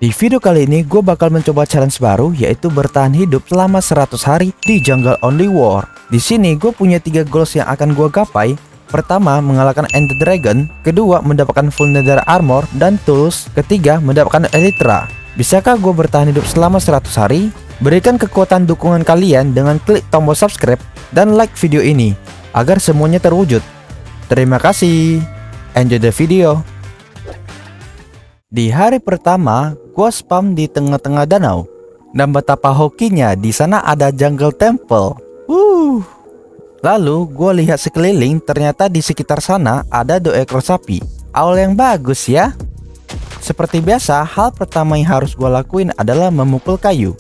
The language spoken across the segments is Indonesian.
Di video kali ini gue bakal mencoba challenge baru, yaitu bertahan hidup selama 100 hari di Jungle Only War. Di sini gue punya 3 goals yang akan gue gapai. Pertama, mengalahkan Ender Dragon. Kedua, mendapatkan full nether armor dan tools. Ketiga, mendapatkan elytra. Bisakah gue bertahan hidup selama 100 hari? Berikan kekuatan dukungan kalian dengan klik tombol subscribe dan like video ini agar semuanya terwujud. Terima kasih. Enjoy the video. Di hari pertama, gua spam di tengah-tengah danau, dan betapa hokinya di sana ada jungle temple. Lalu gua lihat sekeliling, ternyata di sekitar sana ada 2 ekor sapi. Awal yang bagus ya. Seperti biasa, hal pertama yang harus gua lakuin adalah memukul kayu.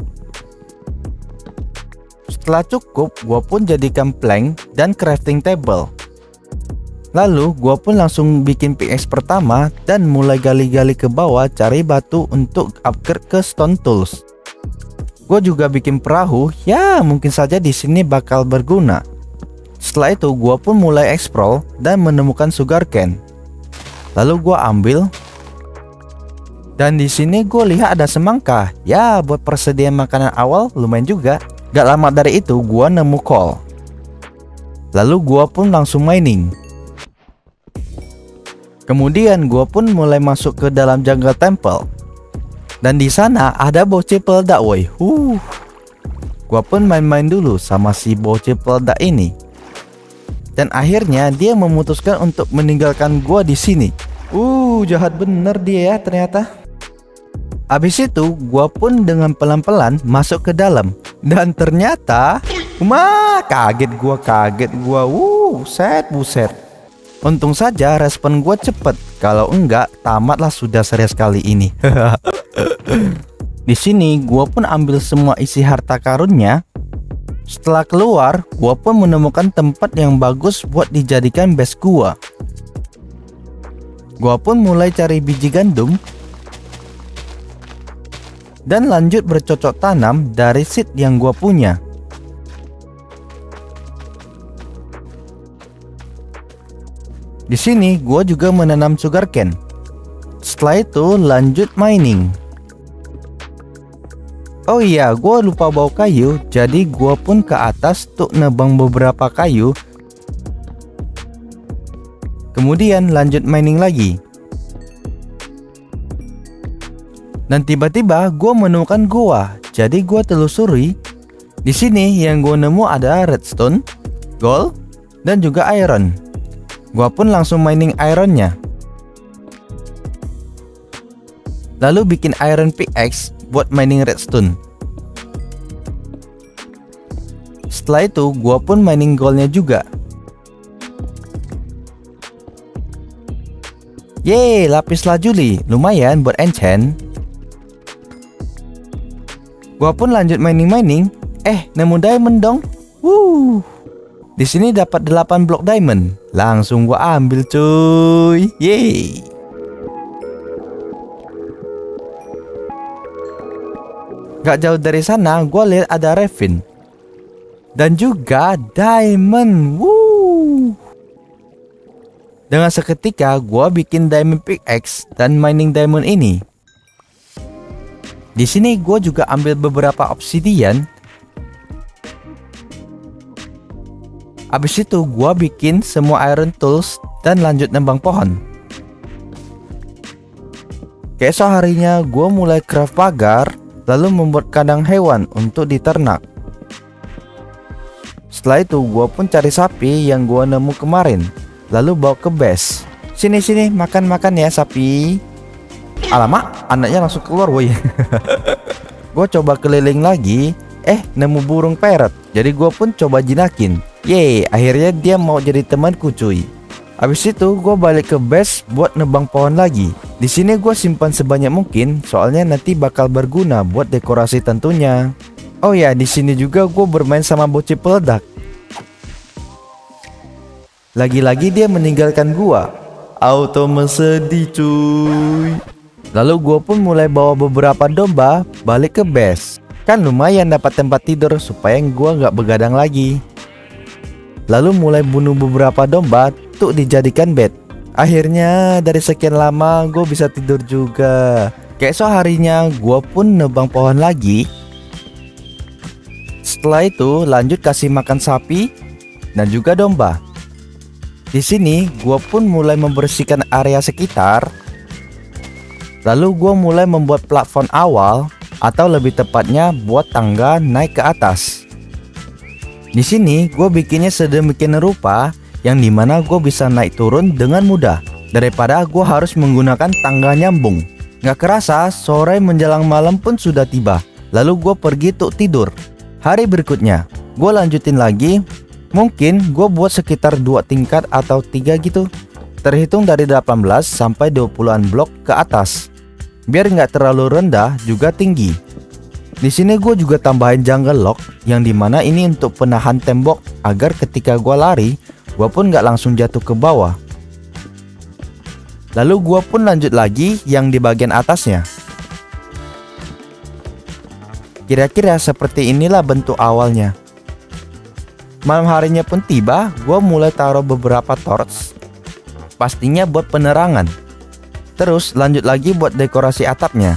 Setelah cukup, gua pun jadikan plank dan crafting table. Lalu gua pun langsung bikin pickaxe pertama dan mulai gali-gali ke bawah cari batu untuk upgrade ke stone tools. Gua juga bikin perahu, ya mungkin saja di sini bakal berguna. Setelah itu gua pun mulai explore dan menemukan sugarcane. Lalu gua ambil. Dan di sini gua lihat ada semangka. Ya, buat persediaan makanan awal lumayan juga. Gak lama dari itu gua nemu coal. Lalu gua pun langsung mining. Kemudian gua pun mulai masuk ke dalam jungle temple. Dan di sana ada bocil peledak woi. Gua pun main-main dulu sama si bocil peledak ini. Dan akhirnya dia memutuskan untuk meninggalkan gua di sini. Jahat bener dia ya ternyata. Habis itu gua pun dengan pelan-pelan masuk ke dalam. Dan ternyata kaget gua. Buset. Untung saja respon gue cepet, kalau enggak tamatlah sudah serius kali ini. Di sini gue pun ambil semua isi harta karunnya. Setelah keluar, gue pun menemukan tempat yang bagus buat dijadikan base gue. Gue pun mulai cari biji gandum dan lanjut bercocok tanam dari seed yang gue punya. Di sini gua juga menanam sugarcane. Setelah itu lanjut mining. Oh iya, gua lupa bawa kayu, jadi gua pun ke atas untuk nebang beberapa kayu. Kemudian lanjut mining lagi. Dan tiba-tiba gua menemukan gua. Jadi gua telusuri. Di sini yang gua nemu ada redstone, gold, dan juga iron. Gua pun langsung mining ironnya. Lalu bikin iron pickaxe buat mining redstone. Setelah itu gua pun mining goldnya juga. Yeay, lapis lazuli, lumayan buat enchant. Gua pun lanjut mining. Nemu diamond dong. Di sini dapat 8 blok diamond. Langsung gua ambil cuy. Yeay. Gak jauh dari sana gua lihat ada ravine. Dan juga diamond. Dengan seketika gua bikin diamond pickaxe dan mining diamond ini. Di sini gua juga ambil beberapa obsidian. Abis itu gua bikin semua iron tools dan lanjut nembang pohon. Keesok harinya gua mulai craft pagar, lalu membuat kandang hewan untuk diternak. Setelah itu gua pun cari sapi yang gua nemu kemarin, lalu bawa ke base. Sini makan ya sapi. Alamak, anaknya langsung keluar woi. Gua coba keliling lagi, nemu burung parrot. Jadi gua pun coba jinakin. Yeay, akhirnya dia mau jadi temanku cuy. Habis itu gue balik ke base buat nebang pohon lagi. Di sini gue simpan sebanyak mungkin, soalnya nanti bakal berguna buat dekorasi tentunya. Oh ya, di sini juga gue bermain sama bocil peledak. Lagi-lagi dia meninggalkan gue. Auto sedih cuy. Lalu gue pun mulai bawa beberapa domba balik ke base. Kan lumayan dapat tempat tidur supaya gue nggak begadang lagi. Lalu mulai bunuh beberapa domba untuk dijadikan bed. Akhirnya dari sekian lama gue bisa tidur juga. Keesok harinya gue pun nebang pohon lagi. Setelah itu lanjut kasih makan sapi dan juga domba. Di sini gue pun mulai membersihkan area sekitar. Lalu gue mulai membuat platform awal, atau lebih tepatnya buat tangga naik ke atas. Di sini gue bikinnya sedemikian rupa yang dimana gue bisa naik turun dengan mudah daripada gue harus menggunakan tangga nyambung. Gak kerasa sore menjelang malam pun sudah tiba. Lalu gue pergi untuk tidur. Hari berikutnya gue lanjutin lagi. Mungkin gue buat sekitar 2 tingkat atau 3 gitu, terhitung dari 18 sampai 20-an blok ke atas, biar nggak terlalu rendah juga tinggi. Di sini gue juga tambahin jungle lock, yang dimana ini untuk penahan tembok agar ketika gue lari, gue pun nggak langsung jatuh ke bawah. Lalu gue pun lanjut lagi yang di bagian atasnya. Kira-kira seperti inilah bentuk awalnya. Malam harinya pun tiba, gue mulai taruh beberapa torch, pastinya buat penerangan. Terus lanjut lagi buat dekorasi atapnya.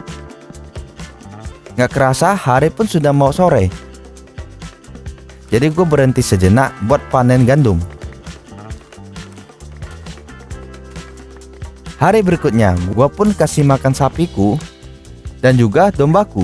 Gak kerasa hari pun sudah mau sore. Jadi gue berhenti sejenak buat panen gandum. Hari berikutnya gue pun kasih makan sapiku dan juga dombaku.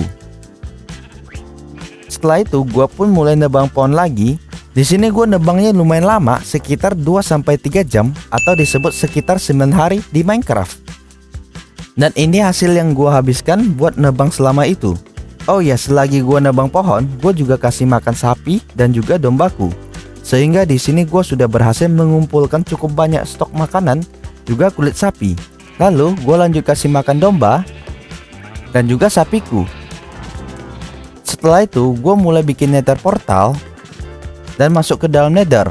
Setelah itu gue pun mulai nebang pohon lagi. Di sini gue nebangnya lumayan lama, sekitar 2-3 jam atau disebut sekitar 9 hari di Minecraft. Dan ini hasil yang gue habiskan buat nebang selama itu. Oh ya, selagi gue nebang pohon, gue juga kasih makan sapi dan juga dombaku. Sehingga di sini gue sudah berhasil mengumpulkan cukup banyak stok makanan, juga kulit sapi. Lalu gue lanjut kasih makan domba dan juga sapiku. Setelah itu gue mulai bikin nether portal dan masuk ke dalam nether.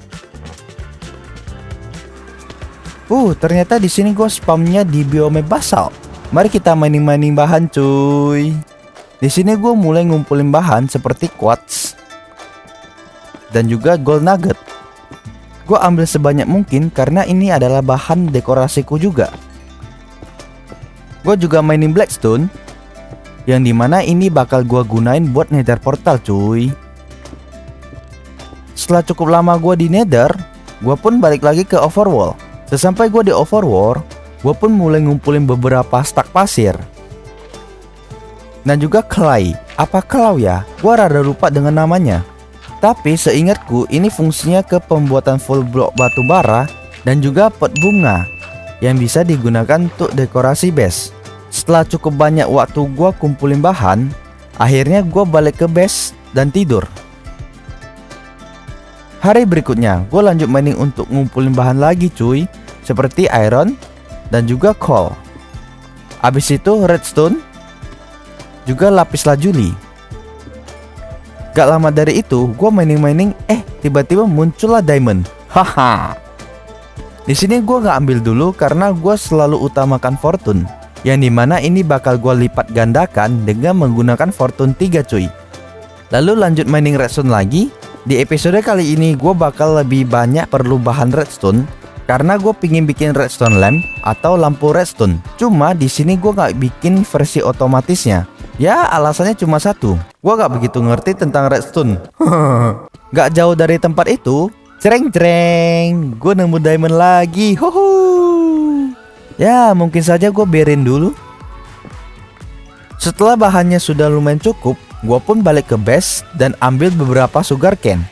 Ternyata di sini gue spamnya di biome basalt. Mari kita mining bahan, cuy. Di sini gue mulai ngumpulin bahan seperti quartz dan juga gold nugget. Gue ambil sebanyak mungkin karena ini adalah bahan dekorasiku juga. Gue juga mining blackstone, yang dimana ini bakal gue gunain buat nether portal, cuy. Setelah cukup lama gue di nether, gue pun balik lagi ke overworld. Sesampai gue di overworld, gue pun mulai ngumpulin beberapa stack pasir dan juga clay. Apa clay ya? Gue rada lupa dengan namanya. Tapi seingatku ini fungsinya ke pembuatan full block batu bara dan juga pot bunga yang bisa digunakan untuk dekorasi base. Setelah cukup banyak waktu gue kumpulin bahan, akhirnya gue balik ke base dan tidur. Hari berikutnya gue lanjut mining untuk ngumpulin bahan lagi, cuy, seperti iron dan juga coal. Habis itu redstone, juga lapis lazuli. Gak lama dari itu gue mining, tiba-tiba muncullah diamond. Haha. Di sini gue gak ambil dulu karena gue selalu utamakan fortune, yang dimana ini bakal gue lipat gandakan dengan menggunakan fortune 3, cuy. Lalu lanjut mining redstone lagi. Di episode kali ini gue bakal lebih banyak perlu bahan redstone karena gue pingin bikin redstone lamp atau lampu redstone. Cuma di sini gue gak bikin versi otomatisnya. Ya alasannya cuma satu, gue gak begitu ngerti tentang redstone. Gak jauh dari tempat itu, cereng, gue nemu diamond lagi. Ya mungkin saja gue biarin dulu. Setelah bahannya sudah lumayan cukup, gue pun balik ke base dan ambil beberapa sugar cane.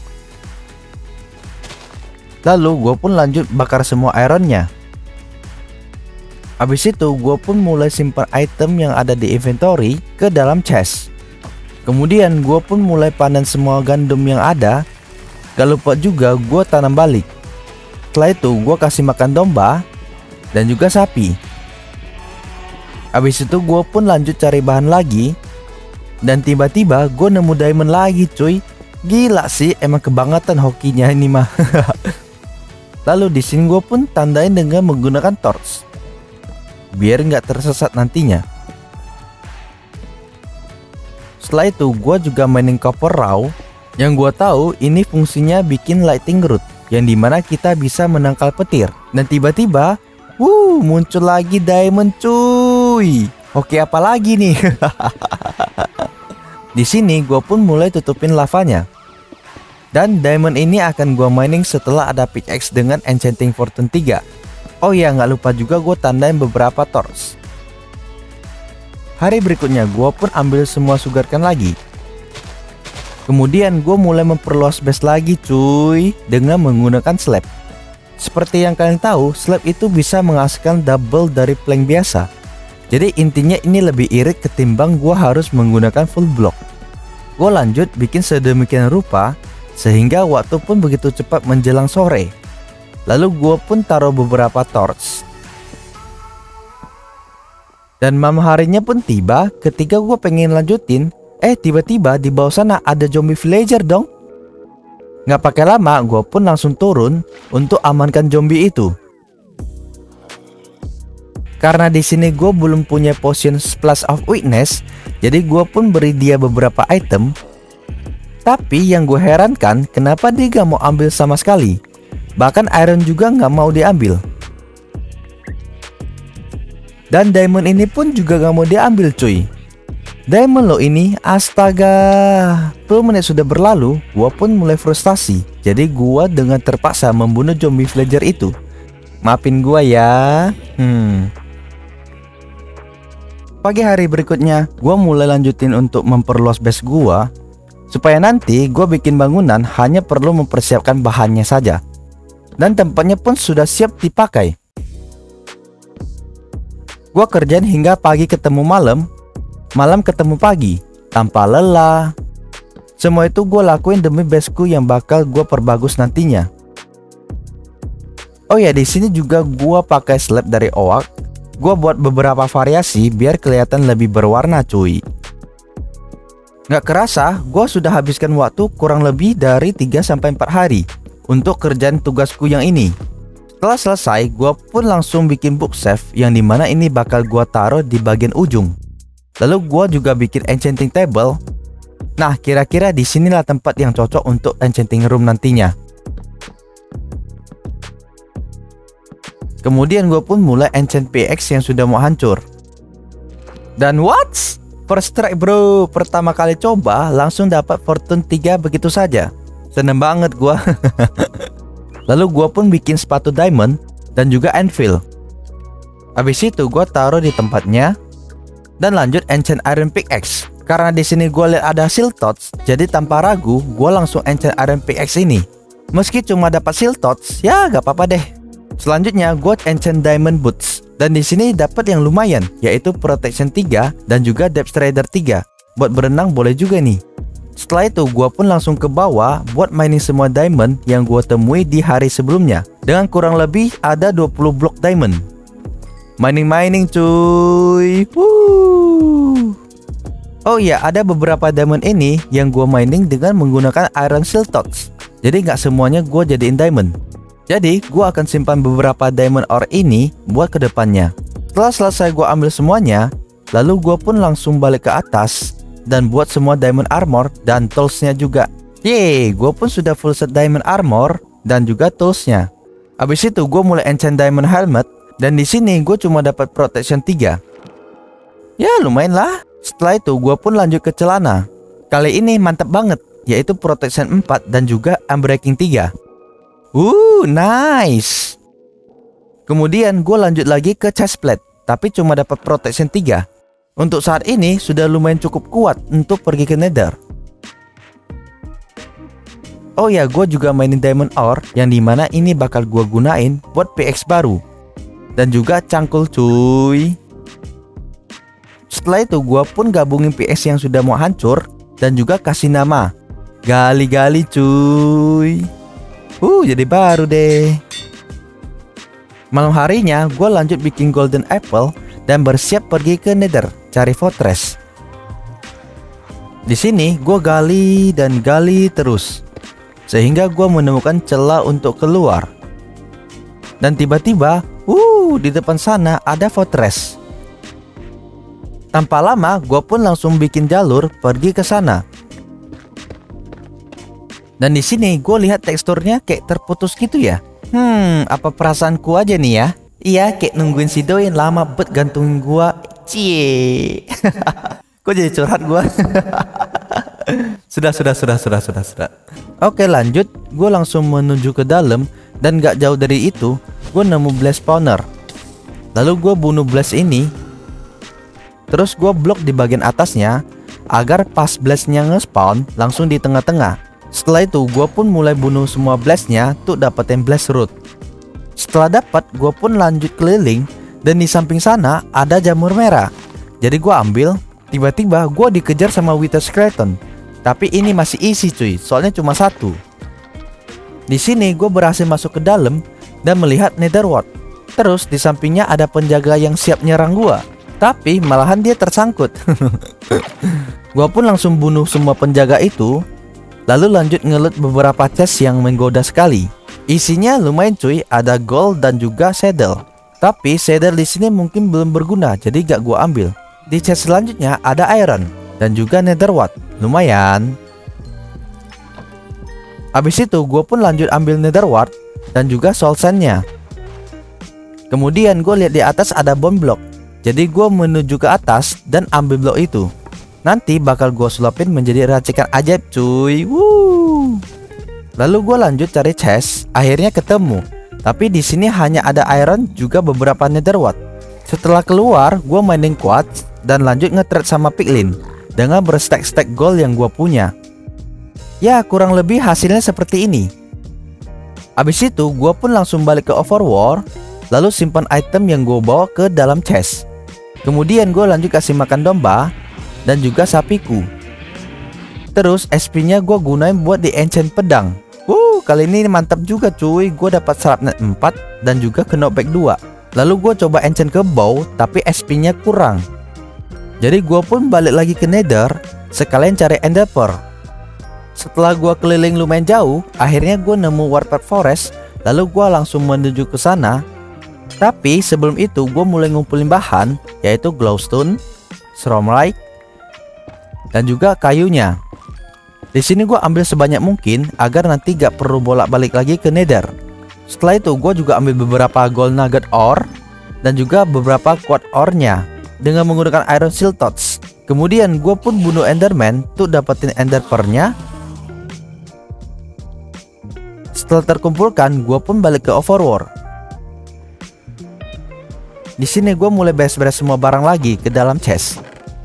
Lalu gue pun lanjut bakar semua ironnya. Habis itu gue pun mulai simpan item yang ada di inventory ke dalam chest. Kemudian gue pun mulai panen semua gandum yang ada. Gak lupa juga gue tanam balik. Setelah itu gue kasih makan domba dan juga sapi. Habis itu gue pun lanjut cari bahan lagi. Dan tiba-tiba gue nemu diamond lagi, cuy. Gila sih, emang kebangetan hokinya ini mah. Lalu di sini gue pun tandain dengan menggunakan torch, biar nggak tersesat nantinya. Setelah itu gue juga mining copper raw, yang gue tahu ini fungsinya bikin lighting rod, yang dimana kita bisa menangkal petir. Dan tiba-tiba, muncul lagi diamond, cuy. cuy. Oke, apa lagi nih? Di sini gue pun mulai tutupin lavanya. Dan diamond ini akan gue mining setelah ada pickaxe dengan enchanting fortune 3. Oh ya, nggak lupa juga gue tandain beberapa torch. Hari berikutnya gue pun ambil semua sugarcane lagi. Kemudian gue mulai memperluas base lagi cuy, dengan menggunakan slab. Seperti yang kalian tahu, slab itu bisa menghasilkan double dari plank biasa. Jadi intinya ini lebih irit ketimbang gue harus menggunakan full block. Gue lanjut bikin sedemikian rupa sehingga waktu pun begitu cepat menjelang sore. Lalu gue pun taruh beberapa torch. Dan malam harinya pun tiba ketika gue pengen lanjutin. Tiba-tiba di bawah sana ada zombie villager dong. Nggak pakai lama, gue pun langsung turun untuk amankan zombie itu. Karena di sini gue belum punya potion splash of weakness, jadi gue pun beri dia beberapa item. Tapi yang gue herankan, kenapa dia gak mau ambil sama sekali. Bahkan iron juga gak mau diambil. Dan diamond ini pun juga gak mau diambil cuy. Diamond lo ini, astaga. 10 menit sudah berlalu, gua pun mulai frustasi. Jadi gua dengan terpaksa membunuh zombie villager itu. Maafin gua ya. Pagi hari berikutnya, gua mulai lanjutin untuk memperluas base gua. Supaya nanti gua bikin bangunan hanya perlu mempersiapkan bahannya saja. Dan tempatnya pun sudah siap dipakai. Gua kerjain hingga pagi ketemu malam, malam ketemu pagi, tanpa lelah. Semua itu gue lakuin demi baseku yang bakal gue perbagus nantinya. Oh ya, di sini juga gue pakai slab dari oak. Gue buat beberapa variasi biar kelihatan lebih berwarna cuy. Nggak kerasa, gue sudah habiskan waktu kurang lebih dari 3-4 hari untuk kerjaan tugasku yang ini. Setelah selesai, gue pun langsung bikin bookshelf yang dimana ini bakal gue taruh di bagian ujung. Lalu gua juga bikin enchanting table. Nah, kira-kira disinilah tempat yang cocok untuk enchanting room nantinya. Kemudian gua pun mulai enchant PX yang sudah mau hancur. Dan what? First strike bro, pertama kali coba langsung dapat fortune 3 begitu saja. Seneng banget gua. Lalu gua pun bikin sepatu diamond dan juga anvil. Habis itu gua taruh di tempatnya. Dan lanjut enchant iron pickaxe. Karena di sini gue lihat ada shield torch, jadi tanpa ragu gue langsung enchant iron pickaxe ini. Meski cuma dapat shield torch, ya gak apa-apa deh. Selanjutnya gue enchant diamond boots. Dan di sini dapat yang lumayan, yaitu protection 3 dan juga depth strider 3. Buat berenang boleh juga nih. Setelah itu gue pun langsung ke bawah buat mining semua diamond yang gue temui di hari sebelumnya. Dengan kurang lebih ada 20 blok diamond. Mining cuy. Oh iya, ada beberapa diamond ini yang gue mining dengan menggunakan iron shield torch. Jadi nggak semuanya gue jadiin diamond. Jadi gue akan simpan beberapa diamond ore ini buat kedepannya. Setelah selesai gue ambil semuanya, lalu gue pun langsung balik ke atas dan buat semua diamond armor dan toolsnya juga. Yeay, gue pun sudah full set diamond armor dan juga toolsnya. Abis itu gue mulai enchant diamond helmet. Dan di sini gue cuma dapat protection 3. Ya lumayan lah. Setelah itu gue pun lanjut ke celana. Kali ini mantap banget, yaitu protection 4 dan juga unbreaking 3. Nice. Kemudian gue lanjut lagi ke chestplate, tapi cuma dapat protection 3. Untuk saat ini sudah lumayan cukup kuat untuk pergi ke nether. Oh ya, gue juga mainin diamond ore, yang dimana ini bakal gue gunain buat PX baru. Dan juga cangkul cuy. Setelah itu gua pun gabungin PS yang sudah mau hancur dan juga kasih nama gali-gali cuy. Jadi baru deh. Malam harinya gua lanjut bikin golden apple dan bersiap pergi ke nether cari fortress. Di sini gua gali dan gali terus sehingga gua menemukan celah untuk keluar. Dan tiba-tiba di depan sana ada fortress. Tanpa lama, gue pun langsung bikin jalur pergi ke sana. Dan di sini gue lihat teksturnya kayak terputus gitu ya. Apa perasaanku aja nih ya? Iya, kayak nungguin si Doi lama bet gantungin gua. Cie. Kok jadi curhat gua? Sudah. Oke, lanjut. Gue langsung menuju ke dalam dan gak jauh dari itu, gue nemu blast spawner. Lalu gue bunuh blast ini. Terus gue blok di bagian atasnya agar pas blastnya nge-spawn langsung di tengah-tengah. Setelah itu gue pun mulai bunuh semua blastnya tuh dapetin blast root. Setelah dapat, gue pun lanjut keliling dan di samping sana ada jamur merah. Jadi gue ambil. Tiba-tiba gue dikejar sama Wither Skeleton. Tapi ini masih isi cuy, soalnya cuma satu. Di sini gue berhasil masuk ke dalam dan melihat Nether Wart. Terus di sampingnya ada penjaga yang siap nyerang gue. Tapi malahan dia tersangkut. Gue pun langsung bunuh semua penjaga itu. Lalu lanjut ngeloot beberapa chest yang menggoda sekali. Isinya lumayan cuy, ada gold dan juga saddle. Tapi saddle di sini mungkin belum berguna, jadi gak gua ambil. Di chest selanjutnya ada iron dan juga nether wart, lumayan. Habis itu gua pun lanjut ambil nether wart dan juga soul sandnya. Kemudian gue lihat di atas ada bone block, jadi gue menuju ke atas dan ambil blok itu. Nanti bakal gue sulapin menjadi racikan ajaib cuy. Woo. Lalu gue lanjut cari chest, akhirnya ketemu. Tapi di sini hanya ada iron juga beberapa nether wart. Setelah keluar, gue mining quartz dan lanjut nge-trade sama piglin dengan berstack-stack gold yang gue punya. Ya kurang lebih hasilnya seperti ini. Habis itu gue pun langsung balik ke Overworld, lalu simpan item yang gue bawa ke dalam chest. Kemudian gue lanjut kasih makan domba dan juga sapiku. Terus SP-nya gue gunain buat di enchant pedang. Kali ini mantap juga cuy. Gue dapat sharpness 4 dan juga knockback 2. Lalu gue coba enchant ke bow, tapi SP-nya kurang. Jadi gue pun balik lagi ke nether, sekalian cari ender pearl. Setelah gue keliling lumayan jauh, akhirnya gue nemu warped forest. Lalu gue langsung menuju ke sana. Tapi sebelum itu gue mulai ngumpulin bahan, yaitu glowstone, stromlight, dan juga kayunya. Di sini gue ambil sebanyak mungkin agar nanti gak perlu bolak-balik lagi ke nether. Setelah itu gue juga ambil beberapa gold nugget ore dan juga beberapa quartz ore-nya dengan menggunakan iron shield torch. Kemudian gue pun bunuh enderman untuk dapetin ender pearl-nya. Setelah terkumpulkan, gue pun balik ke Overworld. Di sini gue mulai beres-beres semua barang lagi ke dalam chest.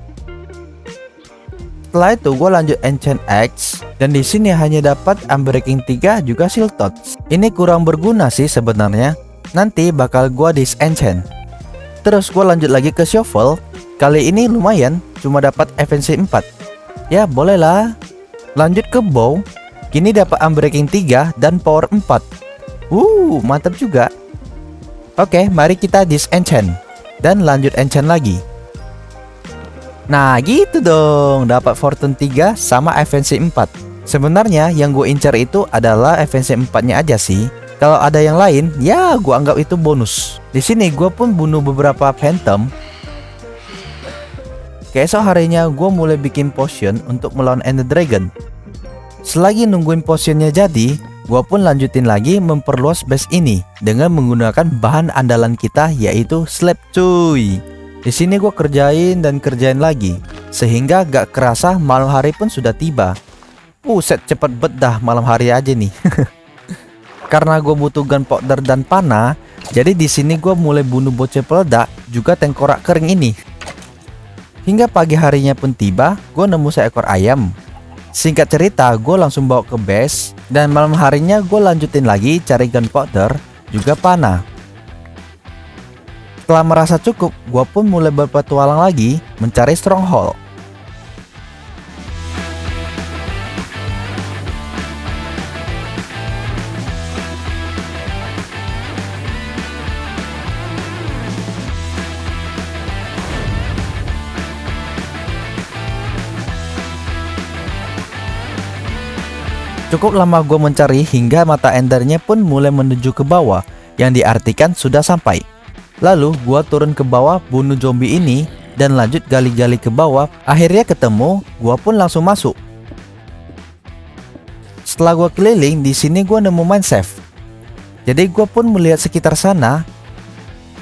Setelah itu gue lanjut enchant axe dan di sini hanya dapat unbreaking 3 juga shield torch. Ini kurang berguna sih sebenarnya. Nanti bakal gue disenchant. Terus gue lanjut lagi ke shovel. Kali ini lumayan, cuma dapat efficiency 4. Ya bolehlah. Lanjut ke bow. Kini dapat unbreaking 3 dan power 4. Mantap juga. Oke, mari kita disenchant dan lanjut enchant lagi. Nah gitu dong, dapat fortune 3 sama efficiency 4. Sebenarnya yang gue incar itu adalah efficiency 4-nya aja sih. Kalau ada yang lain, ya gue anggap itu bonus. Di sini gue pun bunuh beberapa phantom. Keesok harinya gue mulai bikin potion untuk melawan Ender Dragon. Selagi nungguin potionnya jadi, gue pun lanjutin lagi memperluas base ini dengan menggunakan bahan andalan kita, yaitu slab cuy. Di sini gue kerjain dan kerjain lagi, sehingga gak kerasa malam hari pun sudah tiba. Set cepet bet dah malam hari aja nih. Karena gue butuh gunpowder dan panah, jadi di sini gue mulai bunuh bocil peledak juga tengkorak kering ini. Hingga pagi harinya pun tiba, gue nemu seekor ayam. Singkat cerita, gue langsung bawa ke base dan malam harinya gue lanjutin lagi cari gunpowder juga panah. Setelah merasa cukup, gue pun mulai berpetualang lagi mencari stronghold. Cukup lama gue mencari hingga mata endernya pun mulai menuju ke bawah, yang diartikan sudah sampai. Lalu gua turun ke bawah bunuh zombie ini dan lanjut gali-gali ke bawah. Akhirnya ketemu, gua pun langsung masuk. Setelah gua keliling, di sini gua nemu mine shaft. Jadi gua pun melihat sekitar sana.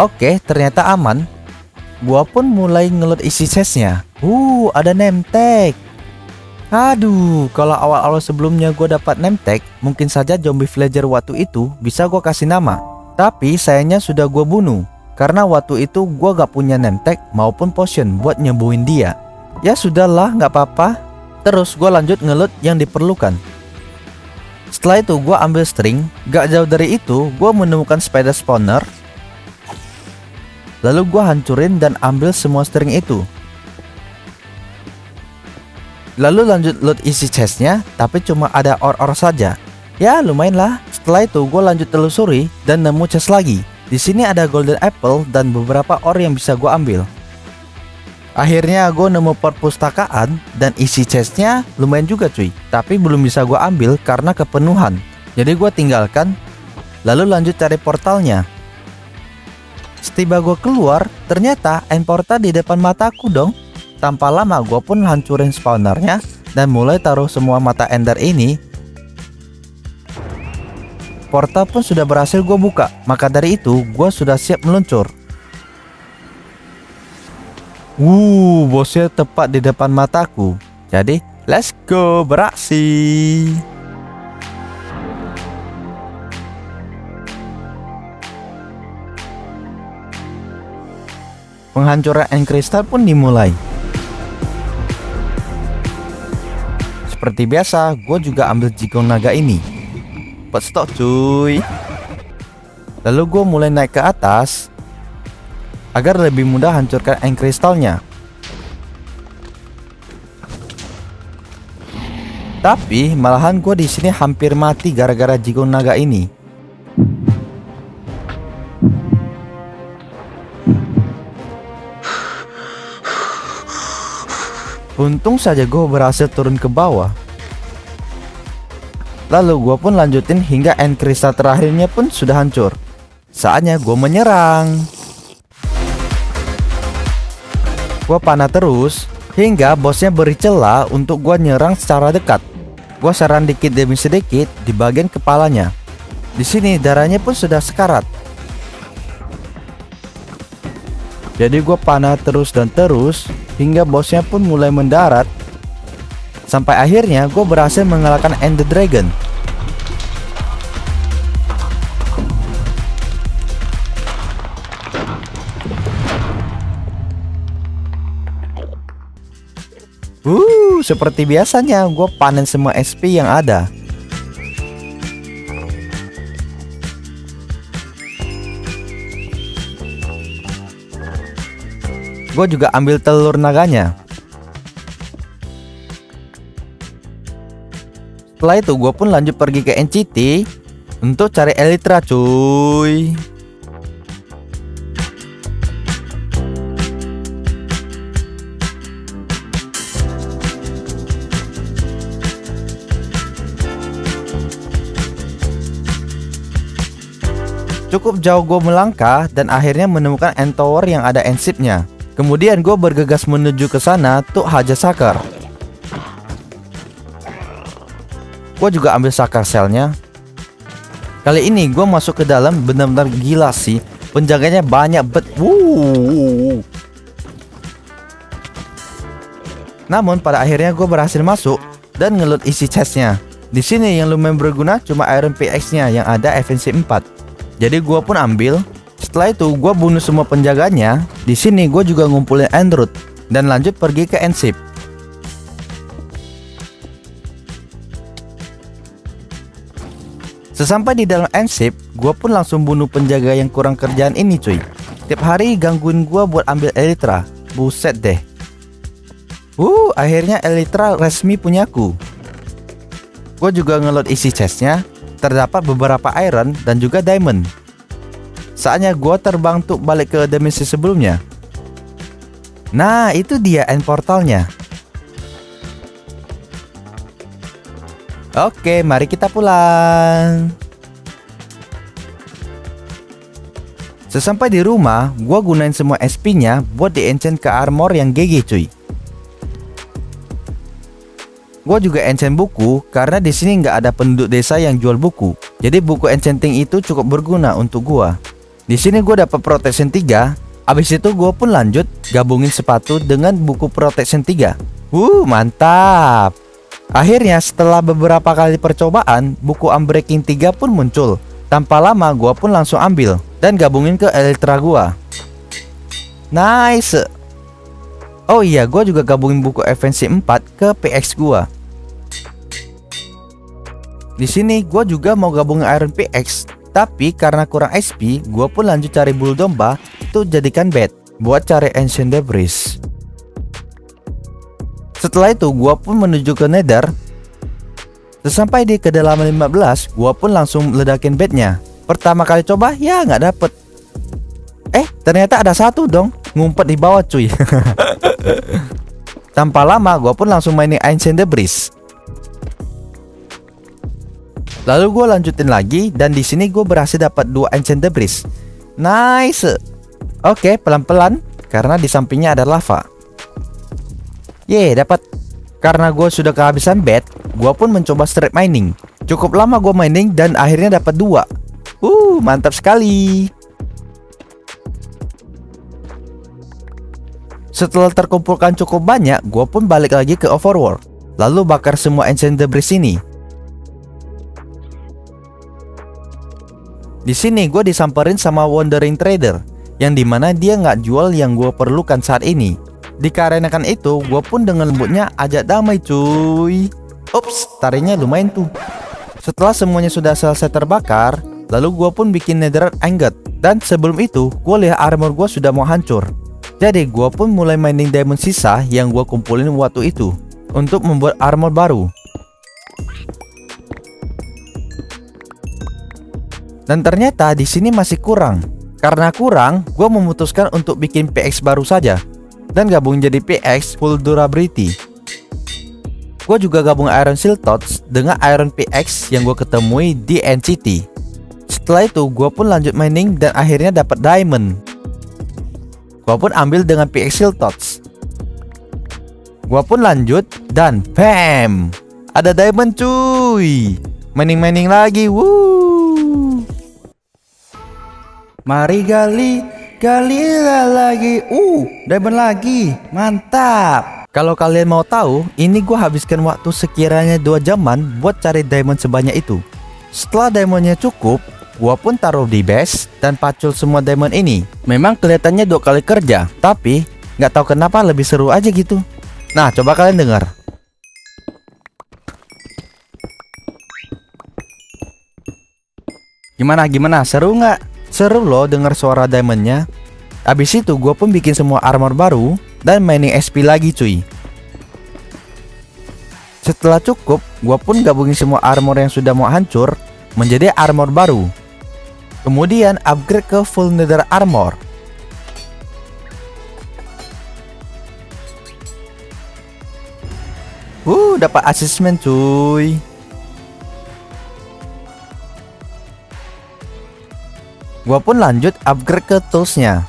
Oke, ternyata aman. Gua pun mulai ngeload isi chestnya. Ada name tag. Aduh, kalau awal-awal sebelumnya gue dapat name tag, mungkin saja zombie villager waktu itu bisa gue kasih nama. Tapi sayangnya sudah gue bunuh, karena waktu itu gue gak punya name tag maupun potion buat nyembuhin dia. Ya sudahlah, gak apa-apa. Terus gue lanjut ngeload yang diperlukan. Setelah itu gue ambil string. Gak jauh dari itu gue menemukan spider spawner. Lalu gue hancurin dan ambil semua string itu. Lalu lanjut load isi chestnya, tapi cuma ada ore saja. Ya lumayan lah. Setelah itu gue lanjut telusuri dan nemu chest lagi. Di sini ada golden apple dan beberapa ore yang bisa gue ambil. Akhirnya gue nemu perpustakaan dan isi chestnya lumayan juga cuy. Tapi belum bisa gue ambil karena kepenuhan. Jadi gue tinggalkan. Lalu lanjut cari portalnya. Setiba gue keluar, ternyata end portal di depan mataku dong. Tanpa lama gue pun hancurin spawnernya dan mulai taruh semua mata ender ini. Portal pun sudah berhasil gue buka. Maka dari itu gue sudah siap meluncur. Bosnya tepat di depan mataku. Jadi let's go, beraksi. Penghancuran end crystal pun dimulai. Seperti biasa, gue juga ambil jigong naga ini. Stok cuy. Lalu gue mulai naik ke atas agar lebih mudah hancurkan end kristalnya. Tapi malahan gue di sini hampir mati gara-gara jigong naga ini. Untung saja gue berhasil turun ke bawah. Lalu gue pun lanjutin hingga end kristal terakhirnya pun sudah hancur. Saatnya gue menyerang. Gue panah terus hingga bosnya beri celah untuk gue nyerang secara dekat. Gue serang dikit demi sedikit di bagian kepalanya. Di sini darahnya pun sudah sekarat. Jadi gue panah terus dan terus hingga bosnya pun mulai mendarat. Sampai akhirnya gue berhasil mengalahkan Ender Dragon. Seperti biasanya gue panen semua SP yang ada. Gue juga ambil telur naganya. Setelah itu gue pun lanjut pergi ke NCT untuk cari Elytra cuy. Cukup jauh gue melangkah dan akhirnya menemukan end tower yang ada end ship-nya. Kemudian gue bergegas menuju ke sana untuk hajar sakar. Gue juga ambil sakar selnya. Kali ini gue masuk ke dalam benar-benar gila sih. Penjaganya banyak bet. Namun pada akhirnya gue berhasil masuk dan ngeload isi chestnya. Di sini yang lumayan berguna cuma iron pickaxe-nya yang ada FNC 4. Jadi gue pun ambil. Setelah itu gue bunuh semua penjaganya. Di sini gue juga ngumpulin end root dan lanjut pergi ke end ship. Sesampai di dalam end ship, gue pun langsung bunuh penjaga yang kurang kerjaan ini cuy. Tiap hari gangguin gue buat ambil Elytra. Buset deh. Akhirnya Elytra resmi punyaku. Gue juga ngeload isi chestnya. Terdapat beberapa iron dan juga diamond. Saatnya gue terbang untuk balik ke dimensi sebelumnya. Nah itu dia end portalnya. Oke, mari kita pulang. Sesampai di rumah, gue gunain semua SP-nya buat di-enchant ke armor yang GG cuy. Gue juga enchant buku karena di sini nggak ada penduduk desa yang jual buku. Jadi buku enchanting itu cukup berguna untuk gue. Di sini gue dapat protection 3. Abis itu gue pun lanjut gabungin sepatu dengan buku protection 3. Mantap. Akhirnya setelah beberapa kali percobaan, buku unbreaking 3 pun muncul. Tanpa lama gue pun langsung ambil dan gabungin ke elytra gue. Nice. Oh iya, gue juga gabungin buku FNC 4 ke PX gue. Di sini gue juga mau gabungin Iron PX, tapi karena kurang XP, gue pun lanjut cari bulu domba untuk jadikan bed buat cari Ancient Debris. Setelah itu gue pun menuju ke Nether. Sesampai di kedalaman 15, gue pun langsung ledakin bednya. Pertama kali coba, ya nggak dapet. Ternyata ada satu dong, ngumpet di bawah cuy. Tanpa lama, gue pun langsung mainin Ancient Debris. Lalu gue lanjutin lagi dan di sini gue berhasil dapat 2 Ancient Debris. Nice. Oke, pelan-pelan karena di sampingnya ada lava. Dapat. Karena gue sudah kehabisan bed, gue pun mencoba strip mining. Cukup lama gue mining dan akhirnya dapat 2. Mantap sekali. Setelah terkumpulkan cukup banyak, gue pun balik lagi ke Overworld. Lalu bakar semua Ancient Debris ini. Di sini gue disamperin sama Wandering Trader, yang dimana dia nggak jual yang gue perlukan saat ini. Dikarenakan itu, gue pun dengan lembutnya ajak damai cuy. Ups, tarinya lumayan tuh. Setelah semuanya sudah selesai terbakar, lalu gue pun bikin Netherite Ingot. Dan sebelum itu, gue lihat armor gue sudah mau hancur. Jadi gue pun mulai mining diamond sisa yang gue kumpulin waktu itu untuk membuat armor baru. Dan ternyata di sini masih kurang. Karena kurang, gue memutuskan untuk bikin PX baru saja dan gabung jadi PX full durability. Gue juga gabung Iron Shield Torch dengan Iron PX yang gue ketemui di NCT. Setelah itu, gue pun lanjut mining dan akhirnya dapat diamond. Gue pun ambil dengan PX Shield Torch. Gue pun lanjut dan bam, ada diamond cuy. Mining lagi. Mari gali lagi. Diamond lagi. Mantap. Kalau kalian mau tahu, ini gue habiskan waktu sekiranya 2 jaman buat cari diamond sebanyak itu. Setelah diamondnya cukup, gue pun taruh di base dan pacul semua diamond ini. Memang kelihatannya 2 kali kerja, tapi nggak tahu kenapa lebih seru aja gitu. Nah, coba kalian dengar. Gimana? Seru nggak? Seru loh denger suara diamondnya. Abis itu gue pun bikin semua armor baru dan mining SP lagi cuy. Setelah cukup, gue pun gabungin semua armor yang sudah mau hancur menjadi armor baru. Kemudian upgrade ke full nether armor. Dapat assessment cuy. Gua pun lanjut upgrade ke toolsnya.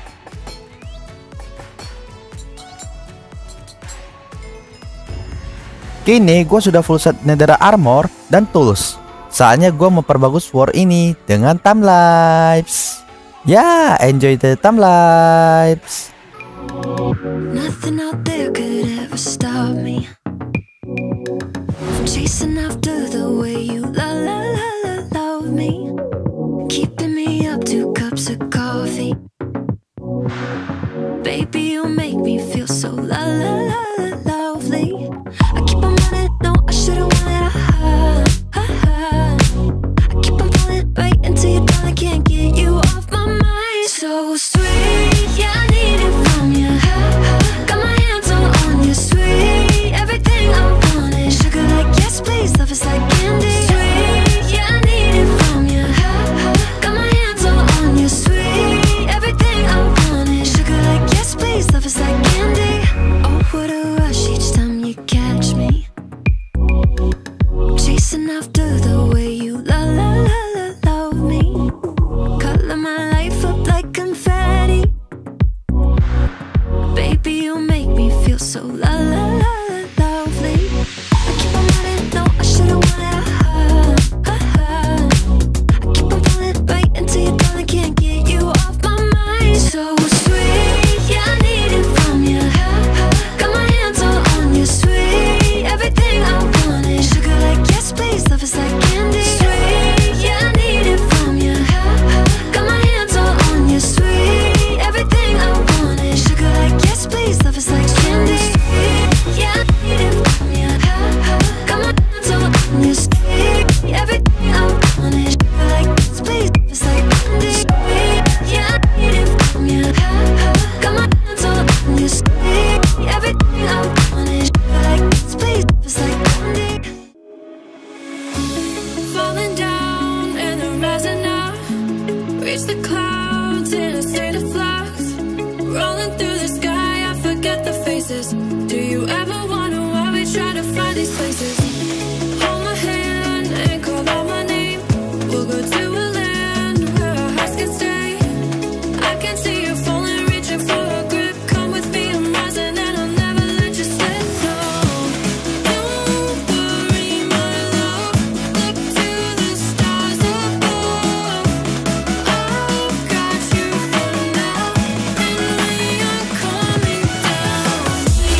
Kini gue sudah full set nether armor dan tools. Saatnya gue memperbagus war ini dengan time lapse. Ya, enjoy the time lapse. Nothing out there could ever stop me from chasing after the way you love me, keeping me up 2 cups of coffee. Baby, you make me feel so lovely. I keep on running, no, I shouldn't want it. I keep on falling right into your thought, I can't get you off my mind. So sweet, yeah, I need it from you. Got my hands all on you, sweet. Everything I want is sugar like yes, please. Love is Reach the clouds in a state of flux, rolling through the sky, I forget the faces. Do you ever wonder why we try to find these places? Hold my hand and call out my name. We'll go to a land where our hearts can stay. I can see you falling, reaching for a grip. Come with me, I'm rising and I'll never let you slip. No, don't worry, my love. Look to the stars above. I've got you for now, and we are coming down.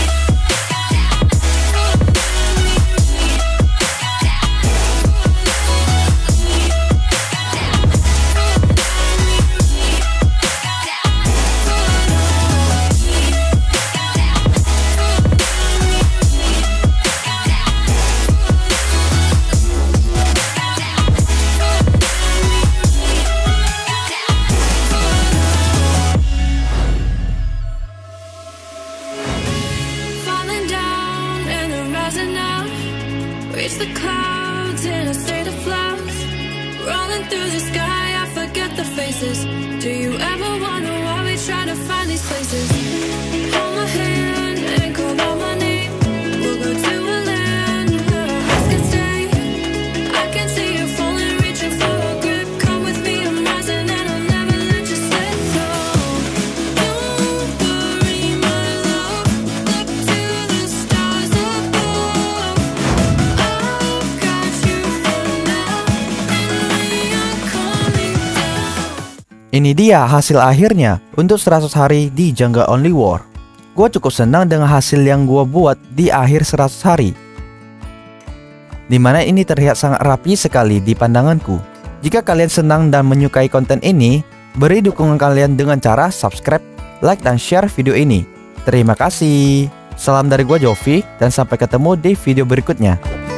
Falling down and then rising up. Reach the clouds in a state of flux, rolling through the sky, I forget the faces. Do you ever wonder why we try to find these places? Hold my hand and call out my name. We'll go to a land where our hearts can stay. I can see you falling, reaching for a grip. Come with me, I'm rising and I'll never let you slip. No, don't worry, my love. Look to the stars above. I've got you for now, and we are coming down. Ini dia hasil akhirnya untuk 100 hari di Jungle Only War. Gue cukup senang dengan hasil yang gue buat di akhir 100 hari, dimana ini terlihat sangat rapi sekali di pandanganku. Jika kalian senang dan menyukai konten ini, beri dukungan kalian dengan cara subscribe, like, dan share video ini. Terima kasih. Salam dari gue Jovi, dan sampai ketemu di video berikutnya.